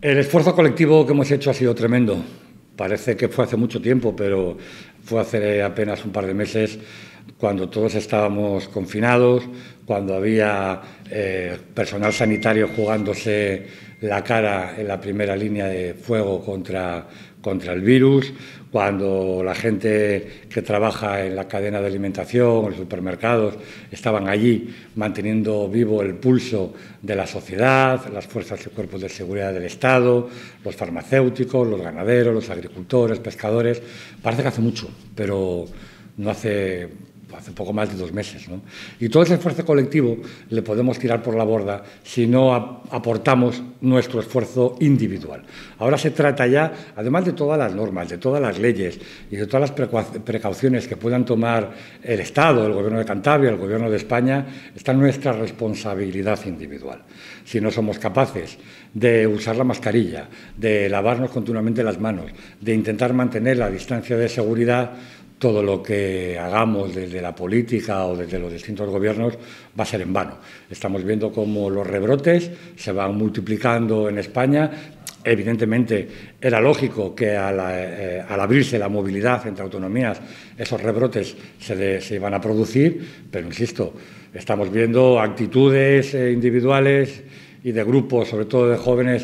El esfuerzo colectivo que hemos hecho ha sido tremendo. Parece que fue hace mucho tiempo, pero fue hace apenas un par de meses, cuando todos estábamos confinados, cuando había personal sanitario jugándose la cara en la primera línea de fuego contra el virus, cuando la gente que trabaja en la cadena de alimentación, en los supermercados, estaban allí manteniendo vivo el pulso de la sociedad, las fuerzas y cuerpos de seguridad del Estado, los farmacéuticos, los ganaderos, los agricultores, pescadores. Parece que hace mucho, pero no hace poco más de 2 meses, ¿no? Y todo ese esfuerzo colectivo le podemos tirar por la borda si no aportamos nuestro esfuerzo individual. Ahora se trata ya, además de todas las normas, de todas las leyes y de todas las precauciones que puedan tomar el Estado, el Gobierno de Cantabria, el Gobierno de España, está nuestra responsabilidad individual. Si no somos capaces de usar la mascarilla, de lavarnos continuamente las manos, de intentar mantener la distancia de seguridad, todo lo que hagamos desde la política o desde los distintos gobiernos va a ser en vano. Estamos viendo cómo los rebrotes se van multiplicando en España. Evidentemente, era lógico que al abrirse la movilidad entre autonomías, esos rebrotes se iban a producir, pero insisto, estamos viendo actitudes individuales y de grupos, sobre todo de jóvenes,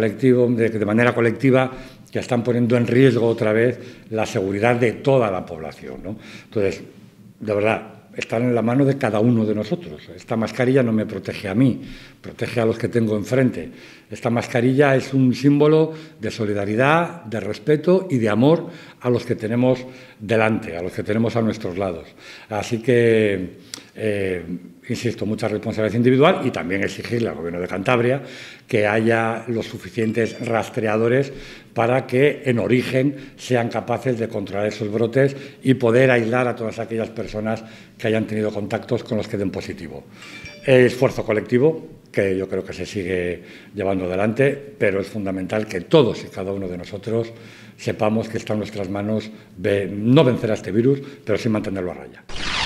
de manera colectiva, que están poniendo en riesgo otra vez la seguridad de toda la población, ¿no? Entonces, de verdad, están en la mano de cada uno de nosotros. Esta mascarilla no me protege a mí, protege a los que tengo enfrente. Esta mascarilla es un símbolo de solidaridad, de respeto y de amor a los que tenemos delante, a los que tenemos a nuestros lados. Así que, insisto, mucha responsabilidad individual y también exigirle al Gobierno de Cantabria que haya los suficientes rastreadores para que en origen sean capaces de controlar esos brotes y poder aislar a todas aquellas personas que hayan tenido contactos con los que den positivo. Esfuerzo colectivo que yo creo que se sigue llevando adelante, pero es fundamental que todos y cada uno de nosotros sepamos que está en nuestras manos no vencer a este virus, pero sí mantenerlo a raya.